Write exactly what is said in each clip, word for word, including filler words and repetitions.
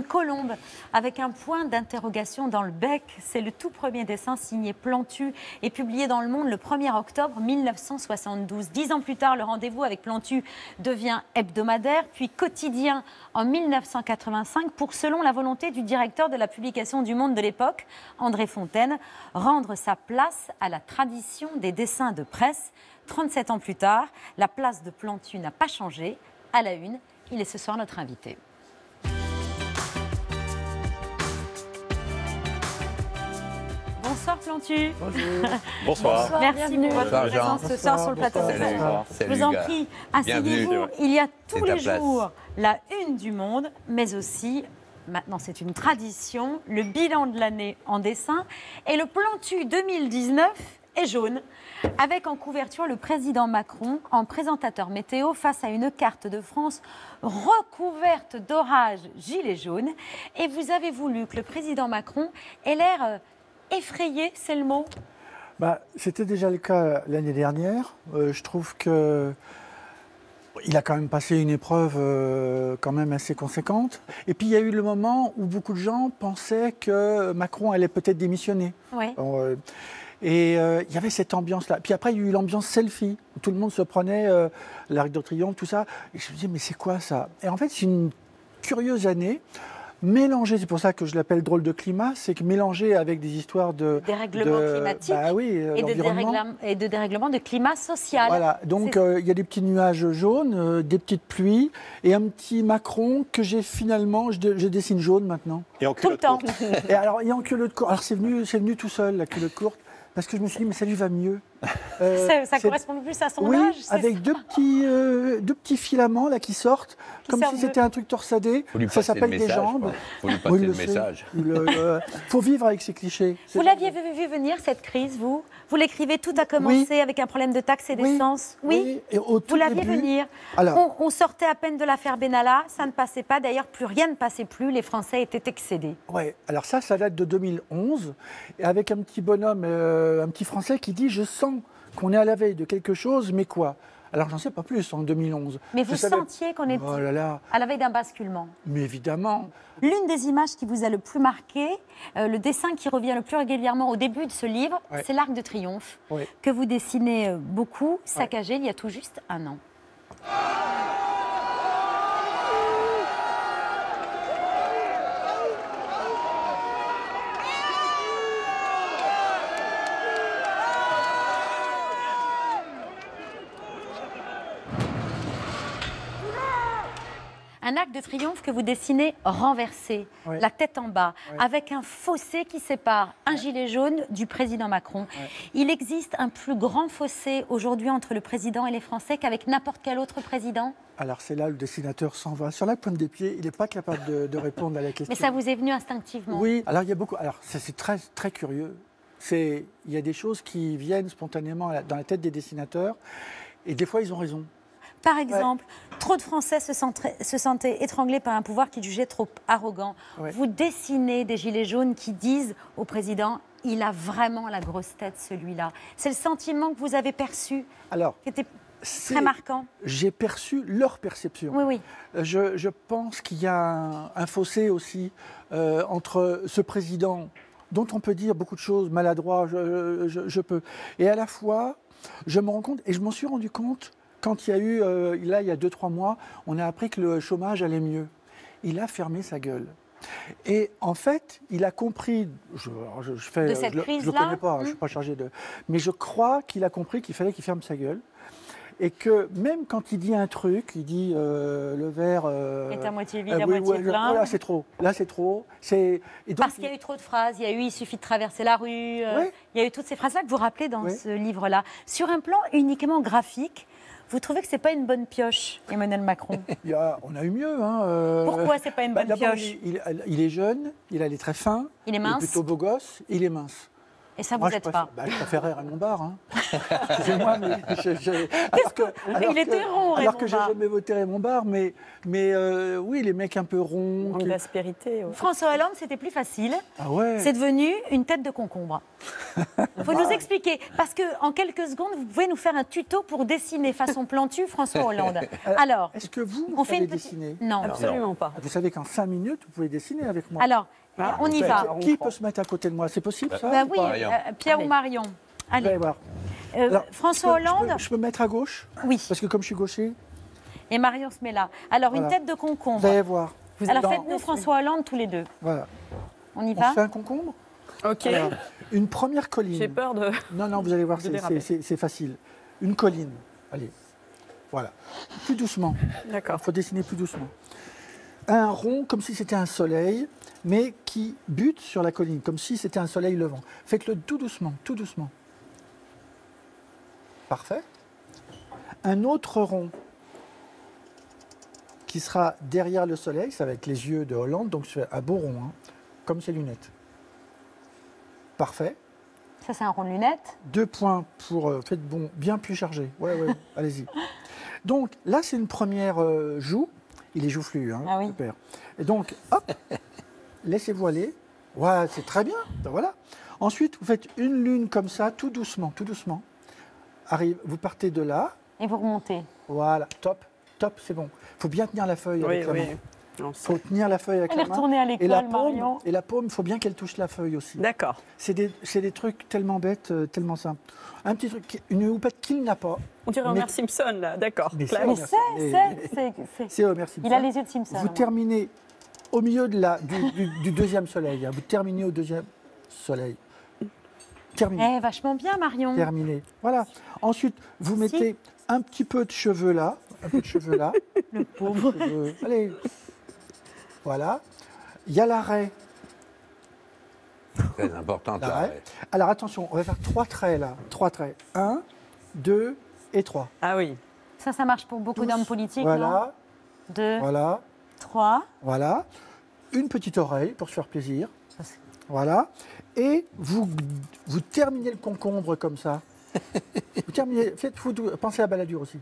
colombe avec un point d'interrogation dans le bec. C'est le tout premier dessin signé Plantu et publié dans Le Monde le premier octobre mille neuf cent soixante-douze. Dix ans plus tard, le rendez-vous avec Plantu devient hebdomadaire, puis quotidien en mille neuf cent quatre-vingt-cinq pour, selon la volonté du directeur de la publication du Monde de l'époque, André Fontaine, rendre sa place à la tradition des dessins de presse. trente-sept ans plus tard, la place de Plantu n'a pas changé. À la une, il est ce soir notre invité. Bonsoir Plantu. Bonjour. Bonsoir. Bonsoir. Merci pour votre Bonsoir, présence ce soir sur le plateau de Salut. Je vous en prie, asseyez-vous. Il y a tous les place. jours la une du Monde, mais aussi, maintenant c'est une tradition, le bilan de l'année en dessin. Et le Plantu deux mille dix-neuf est jaune, avec en couverture le président Macron en présentateur météo face à une carte de France recouverte d'orage gilet jaune. Et vous avez voulu que le président Macron ait l'air euh, effrayé, c'est le mot? Bah, c'était déjà le cas l'année dernière. Euh, je trouve que il a quand même passé une épreuve euh, quand même assez conséquente. Et puis il y a eu le moment où beaucoup de gens pensaient que Macron allait peut-être démissionner. Oui. Euh, Et euh, il y avait cette ambiance-là. Puis après, il y a eu l'ambiance selfie, où tout le monde se prenait euh, l'Arc de Triomphe, tout ça. Et je me disais, mais c'est quoi ça? Et en fait, c'est une curieuse année, mélangée, c'est pour ça que je l'appelle drôle de climat, c'est que mélangée avec des histoires de... Dérèglement de, climatique bah oui, et, de dérèglement, et de dérèglement de climat social. Voilà, donc euh, il y a des petits nuages jaunes, euh, des petites pluies, et un petit Macron que j'ai finalement, je, je dessine jaune maintenant. Et en Tout le temps. Et alors, il y a en culotte courte. Alors c'est venu, c'est venu tout seul, la culotte courte. Parce que je me suis dit, mais ça lui va mieux. Euh, ça ça correspond plus à son oui, âge. avec deux petits, euh, deux petits filaments là, qui sortent, Qui comme servent si de- c'était un truc torsadé. Faut lui Ça passer s'appelle le des message, jambes. quoi. Faut lui passer Oui, le le sait. message. Le- le- faut vivre avec ces clichés. Vous l'aviez vu, vu venir, cette crise, vous? Vous l'écrivez, tout a commencé Oui. avec un problème de taxes et Oui, d'essence. oui, et au tout Vous l'aviez début- venir. Alors- On, on sortait à peine de l'affaire Benalla, ça ne passait pas. D'ailleurs, plus rien ne passait plus. Les Français étaient excédés. Ouais, alors ça, ça date de deux mille onze, et avec un petit bonhomme, euh, un petit Français qui dit, je sens qu'on est à la veille de quelque chose, mais quoi? Alors j'en sais pas plus en deux mille onze. Mais Je vous savais- sentiez qu'on était Oh là là, à la veille d'un basculement. mais évidemment. L'une des images qui vous a le plus marqué, euh, le dessin qui revient le plus régulièrement au début de ce livre, Ouais. c'est l'Arc de Triomphe, Ouais. que vous dessinez euh, beaucoup, saccagé il y a tout juste un an. Un arc de triomphe que vous dessinez renversé, Ouais. la tête en bas, Ouais. avec un fossé qui sépare un gilet jaune du président Macron. Ouais. Il existe un plus grand fossé aujourd'hui entre le président et les Français qu'avec n'importe quel autre président? Alors c'est là le dessinateur s'en va sur la pointe des pieds, il n'est pas capable de, de répondre à la question. Mais ça vous est venu instinctivement? Oui, alors il y a beaucoup. Alors ça, c'est très très curieux. C'est il y a des choses qui viennent spontanément à la- dans la tête des dessinateurs, et des fois ils ont raison. Par exemple, trop de Français se sentaient, se sentaient étranglés par un pouvoir qu'ils jugeaient trop arrogant. Ouais. Vous dessinez des gilets jaunes qui disent au président « il a vraiment la grosse tête, celui-là ». C'est le sentiment que vous avez perçu, Alors qui était c'est- très marquant. j'ai perçu leur perception. Oui, oui. Je, je pense qu'il y a un, un fossé aussi euh, entre ce président, dont on peut dire beaucoup de choses, maladroit, je, je- je peux, et à la fois, je me rends compte, et je m'en suis rendu compte, quand il y a eu, euh, là, il y a deux, trois mois, on a appris que le chômage allait mieux. Il a fermé sa gueule. Et en fait, il a compris, je, je, je fais, De cette je, le- je le crise-là, connais pas, hein, je ne suis pas chargé de... Mais je crois qu'il a compris qu'il fallait qu'il ferme sa gueule. Et que même quand il dit un truc, il dit euh, le verre... Euh, Est à moitié vide, euh, à oui, moitié ouais, plein. Là, c'est trop. Là, c'est trop. C'est... et donc, Parce qu'il y a eu trop de phrases. Il y a eu « il suffit de traverser la rue euh, Ouais. Il y a eu toutes ces phrases-là que vous rappelez dans Ouais. ce livre-là. Sur un plan uniquement graphique, vous trouvez que ce n'est pas une bonne pioche, Emmanuel Macron? il y a- on a eu mieux. Hein, euh, Pourquoi c'est pas une bah, bonne d'abord, pioche? il, il- il est jeune, il a les traits fins, Il est il est mince. plutôt beau gosse, il est mince. Et ça Moi, vous je aide préfère- pas. bah, Je préférais Raymond Barre. Hein. Excusez-moi, mais je, je- alors que, alors Il était que- rond, Alors Raymond que j'ai Barre. jamais voté Raymond Barre, mais, mais euh, oui, les mecs un peu ronds. Manque qui- d'aspérité. ouais. François Hollande, c'était plus facile. Ah ouais. C'est devenu une tête de concombre. Il faut nous expliquer. Parce qu'en quelques secondes, vous pouvez nous faire un tuto pour dessiner façon plantue François Hollande. Alors, Est-ce que vous, vous on fait savez une petite... dessiner Non. Absolument pas. Vous savez qu'en cinq minutes, vous pouvez dessiner avec moi. Alors, Ah, on y Qui- va. Qui peut se mettre à côté de moi? C'est possible, ça Bah ou oui, pas Marion. euh, Pierre Allez. ou Marion. Vous allez Allez. voir. Euh, Alors, François je peux- je peux- Hollande, Je peux, me mettre à gauche? oui. Parce que comme je suis gaucher, Et Marion se met là. Alors, une Voilà. tête de vous concombre. allez voir. Alors, Dans- faites-nous François Hollande tous les deux. Voilà. On y On va fait un concombre? Ok. Alors, une première colline. J'ai peur de. Non, non, vous allez voir, de c'est- déraper. c'est c'est- c'est facile. Une colline. Allez. Voilà. Plus doucement. D'accord. Il faut dessiner plus doucement. Un rond comme si c'était un soleil, mais qui bute sur la colline, comme si c'était un soleil levant. Faites-le tout doucement, tout doucement. Parfait. Un autre rond qui sera derrière le soleil, ça va être les yeux de Hollande, donc c'est un beau rond, hein, comme ses lunettes. Parfait. Ça, c'est un rond de lunettes. Deux points pour... euh, faites bon, bien plus chargé. Ouais, ouais, allez-y. Donc là, c'est une première euh, joue. Il est joufflu, hein, Ah oui. super. Et donc, hop, laissez-vous aller. Ouais, c'est très bien. Ben voilà. Ensuite, vous faites une lune comme ça, tout doucement, tout doucement. Arrive, vous partez de là. Et vous remontez. Voilà, top, top, c'est bon. Il faut bien tenir la feuille Oui, avec la oui. main. Non, Il faut tenir la feuille avec Elle est la main. retournée à Et la l'école, paume, Marion. et la paume, il faut bien qu'elle touche la feuille aussi. D'accord. C'est des, c'est des trucs tellement bêtes, euh, tellement simples. Un petit truc, une houppette qu'il n'a pas. On dirait Mais- Homer Simpson, là. D'accord. Mais Claire. c'est- Mais Homer c'est, Simpson. c'est, c'est, c'est- C'est Homer Simpson. Il a les yeux de Simpson. Vous moi. terminez au milieu de la, du, du- du deuxième soleil. hein. Vous terminez au deuxième soleil. Terminez. Eh, vachement bien, Marion. Terminé. Voilà. Ensuite, vous Si. mettez un petit peu de cheveux là. Un peu de cheveux là. Le pauvre. Cheveux. Allez. Voilà. Il y a l'arrêt. Très important, l'arrêt. l'arrêt. Alors attention, on va faire trois traits là. Trois traits. Un, deux et trois. Ah oui. Ça, ça marche pour beaucoup Tous. d'hommes politiques, non Voilà. Deux, Voilà. trois. Voilà. Une petite oreille pour se faire plaisir. Ça, c'est- Voilà. Et vous, vous terminez le concombre comme ça. Vous terminez. Faites, faut- pensez à Balladur aussi.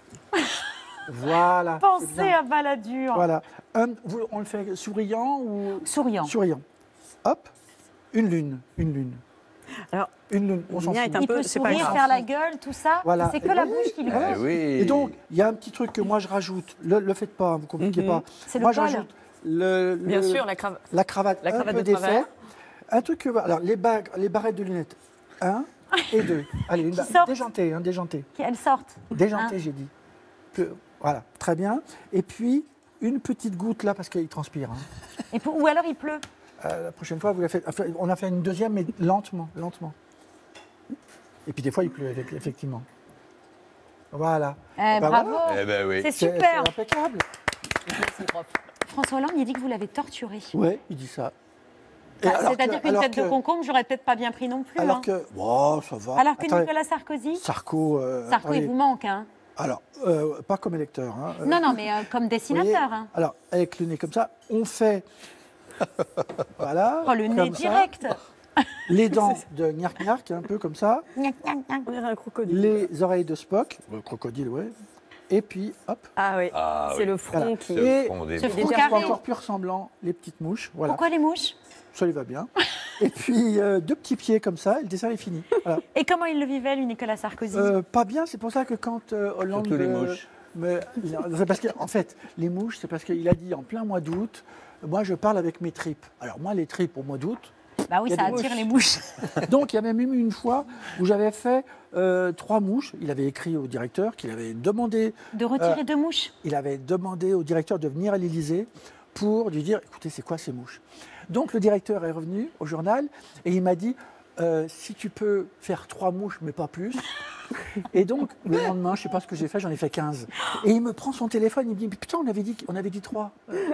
Voilà. c'est Pensez bien. à Balladur. Voilà. Un- vous- on le fait souriant ou Souriant. souriant. Hop. Une lune. Une lune. Alors, Une lune. On le s'en mien fout. est un Il peu. peut C'est pas sourire, grave. faire la gueule, tout ça. Voilà. C'est que Et la oui. bouche qui lui Voilà. Eh oui. Et donc, il y a un petit truc que moi je rajoute. Le, le faites pas, hein, vous ne compliquez Mhm. pas. C'est le moi, col. j'ajoute le, Bien le- sûr, la cravate. la cravate, La un cravate peu de d'effet. travers. Un truc que. Alors, les, bagues, les barrettes de lunettes. Un et deux. Allez, une barre. sortent. Déjanté, hein, déjanté. Qu'elle sorte. Déjanté, Hein. j'ai dit. Que- voilà, très bien. Et puis, une petite goutte là, parce qu'il transpire. hein. Et pour- Ou alors il pleut. Euh, la prochaine fois, vous la faites, enfin, on a fait une deuxième, mais lentement, lentement. Et puis, des fois, il pleut, avec- effectivement. Voilà. Eh, Bah bravo. voilà. Eh ben oui. C'est C'est super. c'est impeccable. François Hollande, il dit que vous l'avez torturé. Ouais, il dit ça. Et Bah, alors C'est-à-dire que- qu'une alors tête de que- concombre, j'aurais peut-être pas bien pris non plus. Alors hein. que. Oh, ça va. Alors que Attendez, Nicolas Sarkozy, Sarko. euh, Sarko, il attendez. vous manque. Hein. Alors, euh, pas comme électeur. hein, euh, Non, non, mais euh, comme vous voyez, dessinateur. Hein. Alors, avec le nez comme ça, on fait. Voilà. Oh, le nez comme ça. direct. Les dents de Gnark Gnark, un peu comme ça. Gnac, gnac, gnac. On dirait un crocodile. Les oreilles de Spock. Le crocodile, ouais. Et puis, hop. Ah oui. Ah c'est oui. le front Voilà. qui. Ce Et- front des Ce mots. front Pour carré. encore plus ressemblant, les petites mouches. Voilà. Pourquoi les mouches? Ça lui va bien. Et puis, euh, deux petits pieds comme ça, et le dessert est fini. Voilà. Et comment il le vivait, lui, Nicolas Sarkozy? Euh, pas bien, c'est pour ça que quand euh, Hollande. Surtout les euh, mouches. me- c'est parce que, en fait, les mouches, c'est parce qu'il a dit en plein mois d'août, moi je parle avec mes tripes. Alors moi, les tripes au mois d'août. Bah oui, il y a ça des attire mouches. les mouches. Donc il y a même eu une fois où j'avais fait euh, trois mouches. Il avait écrit au directeur qu'il avait demandé, De retirer deux mouches. il avait demandé au directeur de venir à l'Élysée pour lui dire, écoutez, c'est quoi ces mouches? Donc le directeur est revenu au journal et il m'a dit, euh, si tu peux faire trois mouches, mais pas plus. Et donc, le lendemain, je ne sais pas ce que j'ai fait, j'en ai fait quinze. Et il me prend son téléphone, il me dit, mais putain, on avait dit, on avait dit trois.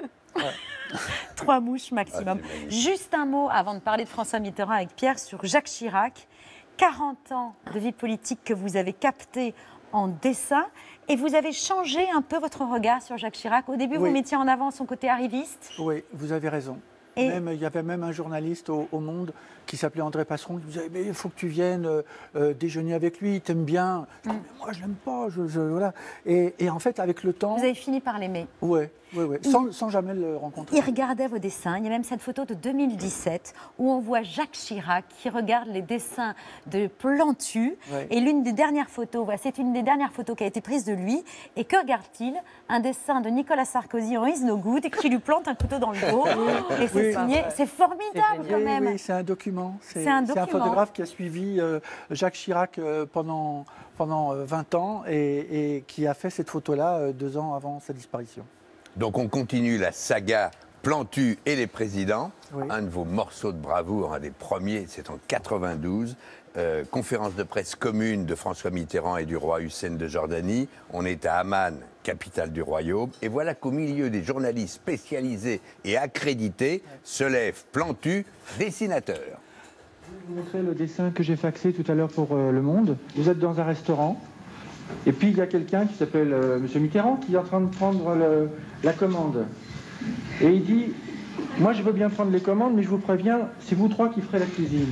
Trois mouches maximum. Ah, c'est magnifique. Juste un mot avant de parler de François Mitterrand avec Pierre sur Jacques Chirac. quarante ans de vie politique que vous avez capté en dessin et vous avez changé un peu votre regard sur Jacques Chirac. Au début, Oui. vous mettiez en avant son côté arriviste. Oui, vous avez raison. Et- Même, il y avait même un journaliste au, au Monde qui s'appelait André Passeron qui disait mais il faut que tu viennes euh, euh, déjeuner avec lui, il t'aime bien. Je dis, mais moi je l'aime pas, je, je- voilà. Et, et en fait avec le temps, Vous avez fini par l'aimer. ouais, ouais, ouais, sans, sans jamais le rencontrer. Il regardait vos dessins. Il y a même cette photo de deux mille dix-sept où on voit Jacques Chirac qui regarde les dessins de Plantu. Ouais. Et l'une des dernières photos, voilà, c'est une des dernières photos qui a été prise de lui. Et que regarde-t-il? Un dessin de Nicolas Sarkozy en Is No Good qui lui plante un couteau dans le dos. Et c'est Oui. signé. C'est formidable quand Oui, même. oui, c'est un document. C'est C'est un c'est un document. photographe qui a suivi euh, Jacques Chirac euh, pendant, pendant euh, vingt ans et, et qui a fait cette photo-là euh, deux ans avant sa disparition. Donc on continue la saga Plantu et les présidents. Oui. Un de vos morceaux de bravoure, un des premiers, c'est en quatre-vingt-douze. Euh, conférence de presse commune de François Mitterrand et du roi Hussein de Jordanie. On est à Amman, capitale du royaume. Et voilà qu'au milieu des journalistes spécialisés et accrédités se lève Plantu, dessinateur. Je vais vous montrer le dessin que j'ai faxé tout à l'heure pour euh, Le Monde. Vous êtes dans un restaurant, et puis il y a quelqu'un qui s'appelle euh, Monsieur Mitterrand qui est en train de prendre le- la commande. Et il dit, moi je veux bien prendre les commandes, mais je vous préviens, c'est vous trois qui ferez la cuisine.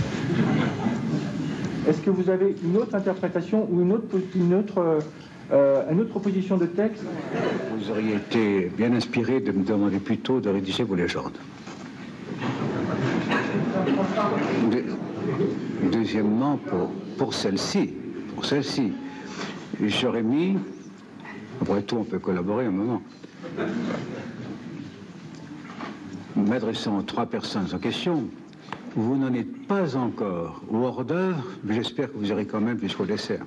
Est-ce que vous avez une autre interprétation ou une autre, une autre, euh, euh, une autre proposition de texte? Vous auriez été bien inspiré de me demander plutôt de rédiger vos légendes. De- Deuxièmement, pour, pour celle-ci, pour celle-ci, j'aurais mis, après tout on peut collaborer un moment, m'adressant aux trois personnes en question, vous n'en êtes pas encore au hors d'œuvre, mais j'espère que vous irez quand même jusqu'au dessert.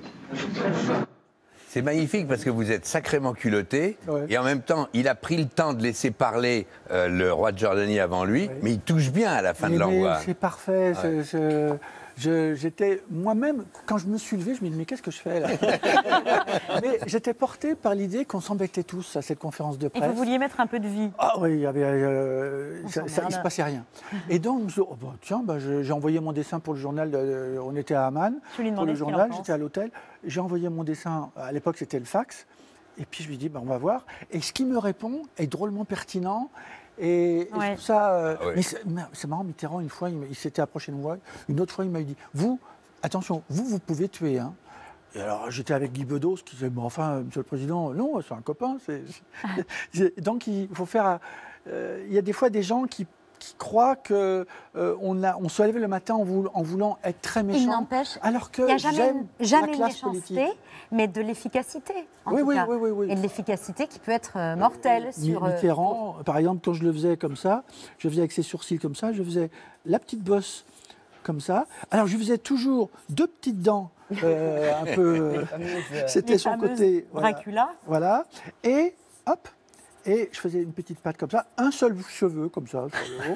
C'est magnifique parce que vous êtes sacrément culotté Ouais. et en même temps, il a pris le temps de laisser parler euh, le roi de Jordanie avant lui, Ouais. mais il touche bien à la fin de Mais- mais l'envoi. c'est parfait. c'est- je- je- J'étais moi-même, quand je me suis levé, je me dis mais qu'est-ce que je fais là? Mais j'étais porté par l'idée qu'on s'embêtait tous à cette conférence de Et presse. vous vouliez mettre un peu de vie. Ah oui, il y avait, euh, On ça, s'emmerde. ça- il se passait rien. Et donc, je, oh, bah, tiens, bah, je- j'ai envoyé mon dessin pour le journal. de- on était à Amman Je lui ai pour demandé le ce qu'il en journal. pense. J'étais à l'hôtel. J'ai envoyé mon dessin. À l'époque, c'était le fax. Et puis je lui dis, bah, on va voir. Et ce qu'il me répond est drôlement pertinent. Et, et Ouais. je trouve ça. euh, Ah ouais. mais c'est mais c'est marrant. Mitterrand, une fois, il, m- il s'était approché de moi. Une autre fois, il m'a dit, vous, attention, vous, vous pouvez tuer. Hein. Et alors, j'étais avec Guy Bedos qui disait, bon, enfin, Monsieur le Président, non, c'est un copain. c'est- c'est- Donc, il faut faire. euh, il y a des fois des gens qui, qui croient qu'on on, a- on se lève le matin en, voulant, en voulant être très Il méchant. n'empêche, Alors que il n'y a jamais, j'aime jamais la une classe méchanceté, politique. mais de l'efficacité, en Oui, tout oui, cas. oui, oui, oui. Et de l'efficacité qui peut être euh, mortelle Mi- sur... euh, Mitterrand, par exemple, quand je le faisais comme ça, je faisais avec ses sourcils comme ça, je faisais la petite bosse comme ça. Alors, je faisais toujours deux petites dents, euh, un peu. C'était les son fameuses côté. Voilà. Dracula. Voilà. Et hop, et je faisais une petite patte comme ça, un seul cheveu comme ça sur le haut.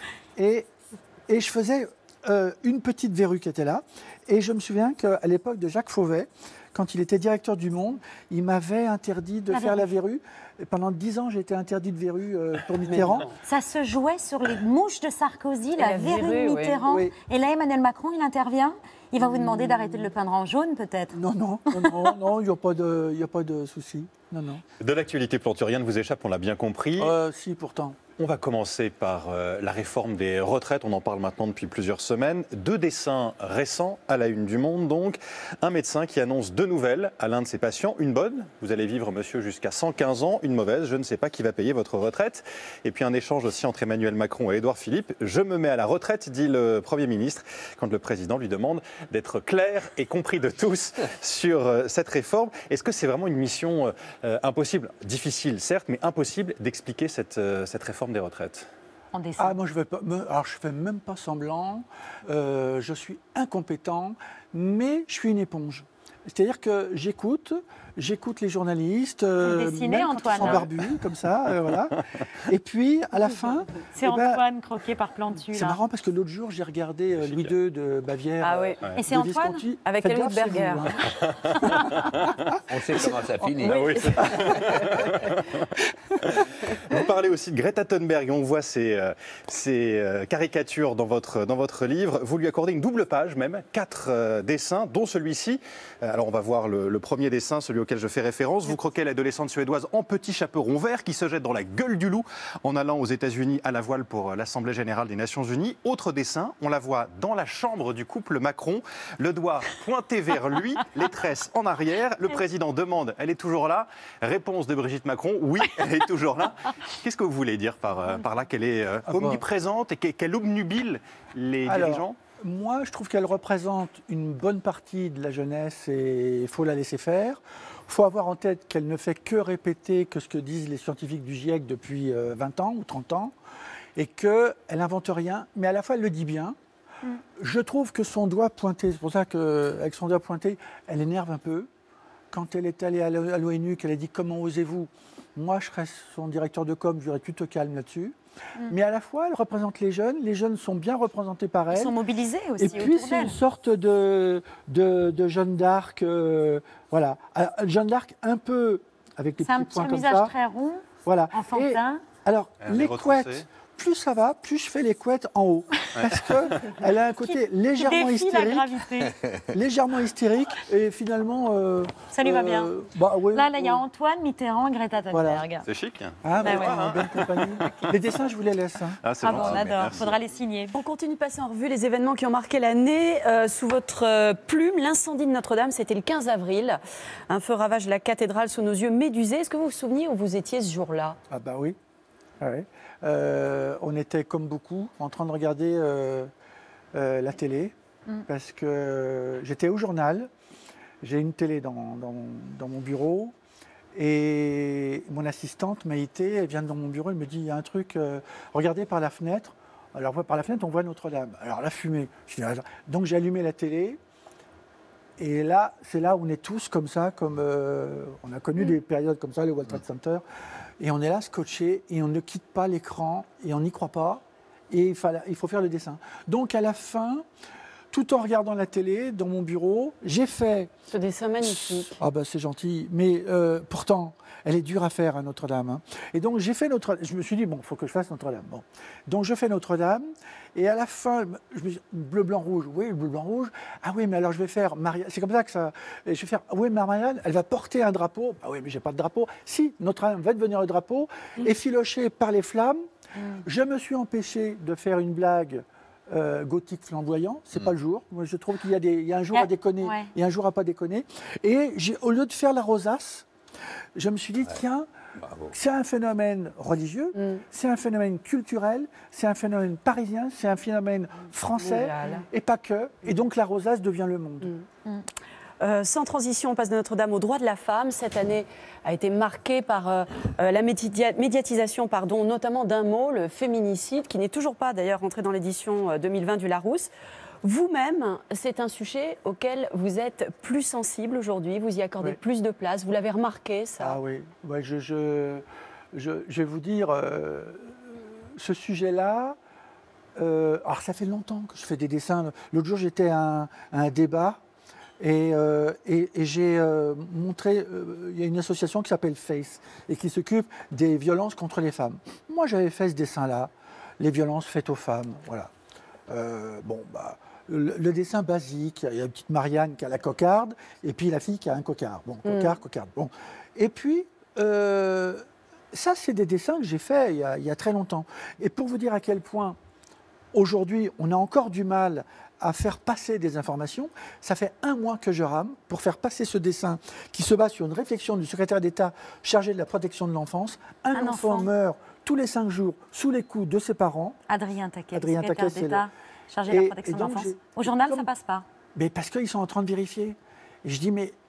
Et, et je faisais euh, une petite verrue qui était là. Et je me souviens qu'à l'époque de Jacques Fauvet, quand il était directeur du Monde, il m'avait interdit de La faire la verrue. Et pendant dix ans, j'ai été interdit de verrue euh, pour Mitterrand. Ça se jouait sur les mouches de Sarkozy, la, la verrue verrue, de oui. Mitterrand. Oui. Et là, Emmanuel Macron, il intervient. Il va vous demander d'arrêter de le peindre en jaune, peut-être. Non, non, non, non, non, il n'y a pas de, il y a pas de souci. Non, non. De l'actualité Plantu, rien ne vous échappe, on l'a bien compris. Euh, si, pourtant. On va commencer par euh, la réforme des retraites. On en parle maintenant depuis plusieurs semaines. Deux dessins récents à la une du Monde, donc. Un médecin qui annonce deux nouvelles à l'un de ses patients. Une bonne, vous allez vivre, monsieur, jusqu'à cent quinze ans. Une mauvaise, je ne sais pas qui va payer votre retraite. Et puis un échange aussi entre Emmanuel Macron et Édouard Philippe. Je me mets à la retraite, dit le Premier ministre, quand le président lui demande d'être clair et compris de tous sur euh, cette réforme. Est-ce que c'est vraiment une mission euh, impossible, difficile certes, mais impossible d'expliquer cette, euh, cette réforme des retraites? En dessin. Ah, moi, je vais pas. me- Alors, je fais même pas semblant. Euh, je suis incompétent, mais je suis une éponge. C'est-à-dire que j'écoute, j'écoute les journalistes, euh, dessinez, même quand Antoine, ils sont hein. barbus, comme ça, euh, voilà. Et puis, à la fin, C'est eh ben, Antoine croqué par Plantu. c'est là. marrant parce que l'autre jour, j'ai regardé euh, Louis deux de Bavière. Ah euh, oui. Et c'est de Antoine Visconti. Avec Faites Helmut gaffe, c'est Berger. vous, hein. On sait comment ça finit. Ah oui. Non, parlez aussi de Greta Thunberg et on voit ces, euh, ces euh, caricatures dans votre, dans votre livre. Vous lui accordez une double page même, quatre euh, dessins, dont celui-ci. Euh, alors on va voir le, le premier dessin, celui auquel je fais référence. Vous croquez l'adolescente suédoise en petit chaperon vert qui se jette dans la gueule du loup en allant aux États-Unis à la voile pour l'Assemblée générale des Nations Unies. Autre dessin, on la voit dans la chambre du couple Macron, le doigt pointé vers lui, les tresses en arrière. Le président demande, elle est toujours là? Réponse de Brigitte Macron, oui, elle est toujours là. Qu'est-ce que vous voulez dire par, euh, par là qu'elle est euh, omniprésente et qu'elle obnubile les Alors, dirigeants? Moi, je trouve qu'elle représente une bonne partie de la jeunesse et il faut la laisser faire. Il faut avoir en tête qu'elle ne fait que répéter que ce que disent les scientifiques du GIEC depuis euh, vingt ans ou trente ans et qu'elle n'invente rien, mais à la fois elle le dit bien. Mm. Je trouve que son doigt pointé, c'est pour ça qu'avec son doigt pointé, elle énerve un peu. Quand elle est allée à l'ONU, qu'elle a dit « Comment osez-vous ?» Moi, je serais son directeur de com, je dirais « Tu te calmes là-dessus. Mm. » Mais à la fois, elle représente les jeunes. Les jeunes sont bien représentés par elle. Ils sont mobilisés aussi. Et puis, c'est une sorte de, de, de Jeanne d'Arc. Euh, voilà. Alors, Jeanne d'Arc, un peu avec les petits points comme ça. C'est un visage très rond, voilà. enfantin. Et, alors, elle les couettes, plus ça va, plus je fais les couettes en haut. Ouais. Parce qu'elle a un côté qui, légèrement qui hystérique. La gravité. Légèrement hystérique. Et finalement. Euh, ça lui va bien. Euh, bah, ouais, là, là, il y a ouais. Antoine Mitterrand, Greta Thunberg. Voilà. C'est chic. Ah, bah, ouais, ouais, en bonne compagnie. Les dessins, je vous les laisse. Hein. Ah, ah bon, on adore. Il faudra les signer. On continue de passer en revue les événements qui ont marqué l'année. Euh, sous votre euh, plume, l'incendie de Notre-Dame, c'était le quinze avril. Un feu ravage la cathédrale sous nos yeux médusés. Est-ce que vous vous souvenez où vous étiez ce jour-là? Ah bah oui. Ah ouais. Euh, on était comme beaucoup en train de regarder euh, euh, la télé mm. parce que euh, j'étais au journal, j'ai une télé dans, dans, dans mon bureau et mon assistante Maïté, elle vient dans mon bureau, elle me dit il y a un truc, euh, regardez par la fenêtre. Alors par la fenêtre on voit Notre-Dame, alors la fumée. Je dis, donc j'ai allumé la télé. Et là, c'est là où on est tous comme ça, comme euh, on a connu mm. des périodes comme ça, le World Trade Center. Et on est là scotché et on ne quitte pas l'écran et on n'y croit pas. Et il, fallait, il faut faire le dessin. Donc à la fin, tout en regardant la télé, dans mon bureau, j'ai fait... Ce dessin magnifique. Ah ben c'est gentil. Mais euh, pourtant, elle est dure à faire à Notre-Dame. Hein. Et donc j'ai fait Notre-Dame. Je me suis dit, bon, il faut que je fasse Notre-Dame. Bon. Donc je fais Notre-Dame. Et à la fin, je me dis, bleu, blanc, rouge. Oui, le bleu, blanc, rouge. Ah oui, mais alors je vais faire Maria. C'est comme ça que ça. Je vais faire. Ah oui, Marianne, elle va porter un drapeau. Ah oui, mais j'ai pas de drapeau. Si, Notre-Dame va devenir le drapeau, mmh. effiloché par les flammes. Mmh. Je me suis empêché de faire une blague euh, gothique flamboyant. C'est mmh. pas le jour. Moi, je trouve qu'il y a des, il y a un jour ah, à déconner ouais. et un jour à pas déconner. Et j'ai, au lieu de faire la rosace, je me suis dit, ouais. tiens. Bravo. C'est un phénomène religieux, mm. c'est un phénomène culturel, c'est un phénomène parisien, c'est un phénomène français, oh et pas que. Et donc la rosace devient le monde. Mm. Mm. Euh, sans transition, on passe de Notre-Dame aux droits de la femme. Cette année a été marquée par euh, la média- médiatisation pardon, notamment d'un mot, le féminicide, qui n'est toujours pas d'ailleurs rentré dans l'édition deux mille vingt du Larousse. Vous-même, c'est un sujet auquel vous êtes plus sensible aujourd'hui, vous y accordez oui. plus de place, vous l'avez remarqué, ça? Ah oui, ouais, je, je, je, je vais vous dire, euh, ce sujet-là, euh, alors ça fait longtemps que je fais des dessins. L'autre jour, j'étais à un, à un débat et, euh, et, et j'ai euh, montré, euh, il y a une association qui s'appelle FACE et qui s'occupe des violences contre les femmes. Moi, j'avais fait ce dessin-là, les violences faites aux femmes, voilà. Euh, bon, bah... Le, le dessin basique, il y a une petite Marianne qui a la cocarde, et puis la fille qui a un cocard. Bon, cocard, mmh. cocarde. Bon. Et puis, euh, ça, c'est des dessins que j'ai faits il y, a, il y a très longtemps. Et pour vous dire à quel point, aujourd'hui, on a encore du mal à faire passer des informations, ça fait un mois que je rame pour faire passer ce dessin qui se base sur une réflexion du secrétaire d'État chargé de la protection de l'enfance. Un, un enfant, enfant meurt tous les cinq jours sous les coups de ses parents. Adrien Taquet, Adrien secrétaire Taquet, d'État. Chargé de la protection de l'enfance. Au journal, comme, ça passe pas. Mais parce qu'ils sont en train de vérifier. Et je dis, mais...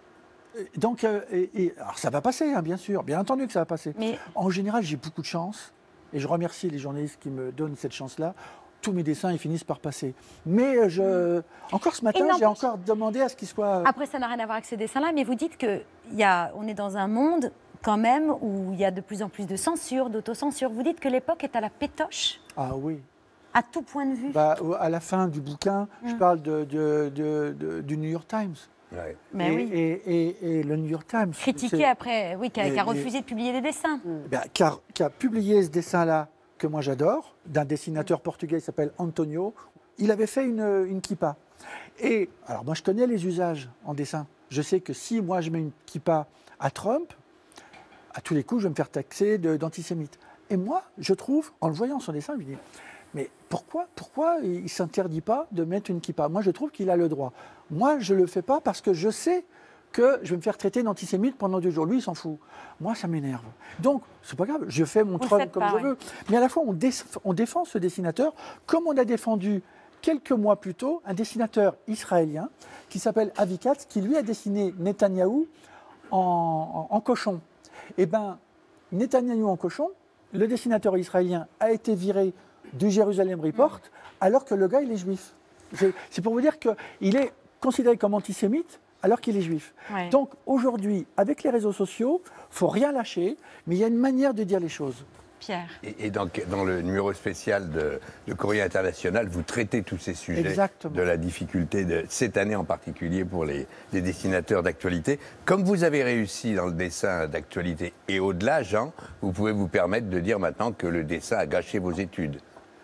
Donc, euh, et, et, alors ça va passer, hein, bien sûr. Bien entendu que ça va passer. Mais... En général, j'ai beaucoup de chance. Et je remercie les journalistes qui me donnent cette chance-là. Tous mes dessins, ils finissent par passer. Mais je... encore ce matin, j'ai encore demandé à ce qu'ils soient... Après, ça n'a rien à voir avec ces dessins-là. Mais vous dites qu'on est dans un monde, quand même, où il y a de plus en plus de censure, d'autocensure. Vous dites que l'époque est à la pétoche. Ah oui. À tout point de vue. Bah, à la fin du bouquin, mmh. je parle de, de, de, de, du New York Times. Ouais. Mais et, oui. et, et- et le New York Times. Critiqué c'est- après, oui, qui a, Mais- qui a mais- refusé de publier des dessins. Ben, qui, a, qui a publié ce dessin-là, que moi j'adore, d'un dessinateur portugais qui s'appelle Antonio. Il avait fait une, une kippa. Et alors moi je connais les usages en dessin. Je sais que si moi je mets une kippa à Trump, à tous les coups je vais me faire taxer de- d'antisémite. Et moi je trouve, en le voyant son dessin, je me dis, mais pourquoi, pourquoi il ne s'interdit pas de mettre une kippa? Moi je trouve qu'il a le droit. Moi je ne le fais pas parce que je sais que je vais me faire traiter d'antisémite pendant deux jours. Lui, il s'en fout. Moi, ça m'énerve. Donc, c'est pas grave, je fais mon Vous le Trump faites comme pas, je ouais. veux. Mais à la fois, on, dé- on défend ce dessinateur comme on a défendu quelques mois plus tôt un dessinateur israélien qui s'appelle Avi Katz, qui lui a dessiné Netanyahou en, en- en cochon. Eh bien, Netanyahou en cochon, le dessinateur israélien a été viré du Jérusalem Report alors que le gars, il est juif. C'est c'est pour vous dire qu'il est considéré comme antisémite alors qu'il est juif. Ouais. Donc aujourd'hui, avec les réseaux sociaux, il ne faut rien lâcher, mais il y a une manière de dire les choses. Pierre. Et, et dans, dans le numéro spécial de, de Courrier International, vous traitez tous ces sujets Exactement. de la difficulté de cette année en particulier pour les, les dessinateurs d'actualité. Comme vous avez réussi dans le dessin d'actualité et au-delà, Jean, vous pouvez vous permettre de dire maintenant que le dessin a gâché vos études.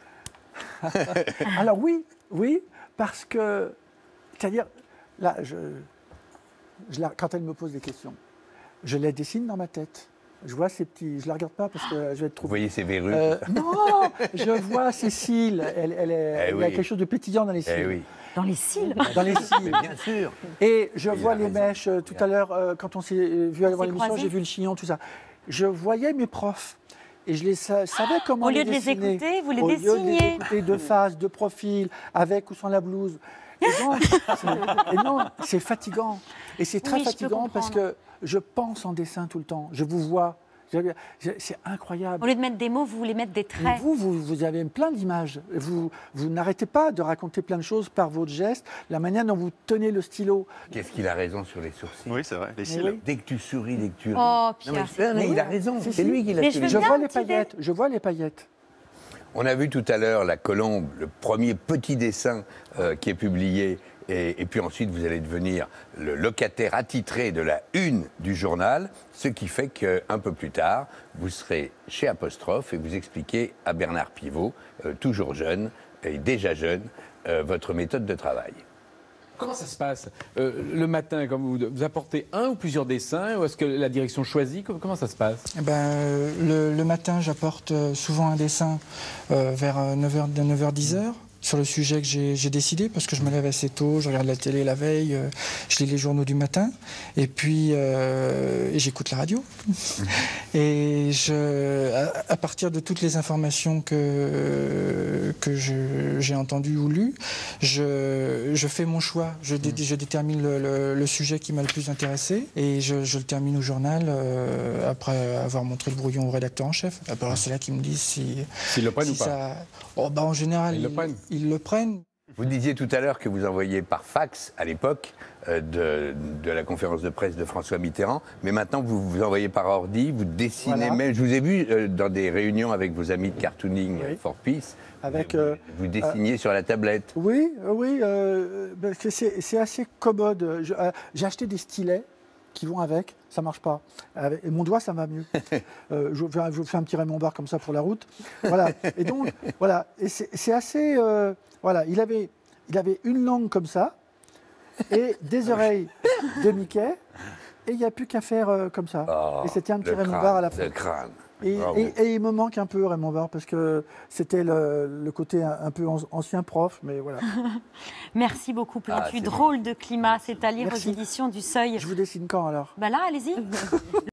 Alors oui, oui, parce que, c'est-à-dire, là, je, je la- quand elle me pose des questions, je les dessine dans ma tête. Je vois ces petits, je la regarde pas parce que je vais être trop. Vous voyez ces verrues Euh, non, je vois ses cils. Elle, elle est- Eh il y a oui. quelque chose de pétillant dans les cils. Eh oui, Dans les cils. Dans les cils. bien sûr. Et je Il vois a les raison. mèches. euh, Tout à l'heure, euh, quand on s'est euh, vu avant s'est l'émission, croisés. j'ai vu le chignon, tout ça. Je voyais mes profs. Et je les sa- savais comment Au lieu de les dessiner. écouter, vous les Au lieu de les dessiniez. écouter de face, de profil, avec ou sans la blouse. Et donc, c'est- et non, c'est fatigant. Et c'est très Oui, je peux fatigant parce comprendre. que je pense en dessin tout le temps. Je vous vois. Je- je- C'est incroyable. Au lieu de mettre des mots, vous voulez mettre des Mais traits. vous, vous, vous avez plein d'images. Vous, vous n'arrêtez pas de raconter plein de choses par votre geste, la manière dont vous tenez le stylo. Qu'est-ce qu'il a raison sur les sourcils? Oui, c'est vrai, les Mais cils. oui. Dès que tu souris, dès que tu ris. Oh, Non, Pierre. mais, non, mais il a Oui. raison, Si, c'est si. lui qui l'a Mais je souligné. veux Je bien vois un les petit dé. paillettes. Je vois les paillettes. On a vu tout à l'heure la colombe, le premier petit dessin euh, qui est publié. Et, et puis ensuite, vous allez devenir le locataire attitré de la une du journal, ce qui fait qu'un peu plus tard, vous serez chez Apostrophe et vous expliquez à Bernard Pivot, euh, toujours jeune et déjà jeune, euh, votre méthode de travail. Comment ça se passe Euh, le matin, quand vous, vous apportez un ou plusieurs dessins, ou est-ce que la direction choisit Comment comment ça se passe Eh ben, euh, le, le matin, j'apporte euh, souvent un dessin euh, vers neuf heures, de neuf heures dix heures sur le sujet que j'ai j'ai décidé, parce que je me lève assez tôt, je regarde la télé la veille, euh, je lis les journaux du matin, et puis euh, et j'écoute la radio. Et je, à, à partir de toutes les informations que, que je- j'ai entendues ou lues, je, je fais mon choix. Je, dé- je détermine le, le- le sujet qui m'a le plus intéressé, et je, je le termine au journal euh, après avoir montré le brouillon au rédacteur en chef. Alors c'est là qu'ils me disent si, S'ils le prennent si ou pas ça... Oh, bah, en général, Ils le prennent. ils le prennent. Vous disiez tout à l'heure que vous envoyiez par fax, à l'époque, euh, de, de la conférence de presse de François Mitterrand, mais maintenant vous vous envoyez par ordi, vous dessinez Voilà. même. Je vous ai vu euh, dans des réunions avec vos amis de cartooning Oui. euh, For Peace, Avec, vous, euh, vous dessiniez sur la tablette. Oui, euh, oui, euh, parce que c'est c'est assez commode. Je- euh, J'ai acheté des stylets qui vont avec, ça marche pas. Avec- et mon doigt, ça va mieux. Euh, je, vous fais, un- je vous fais un petit Raymond Barre comme ça pour la route. Voilà. Et donc, voilà. Et c'est c'est assez. euh, voilà. Il avait, il avait une langue comme ça et des oreilles de Mickey. Et il n'y a plus qu'à faire euh, comme ça. Oh, et c'était un petit le Raymond crâne, Barre à la fin. Le crâne. Et, Bravo. et- et il me manque un peu Raymond Barre parce que c'était le, le côté un, un peu an- ancien prof, mais voilà. Merci beaucoup, Ah, Plantu. c'est Drôle de climat, c'est à lire Merci. aux éditions du Seuil. Je vous dessine quand alors? Bah là, allez-y.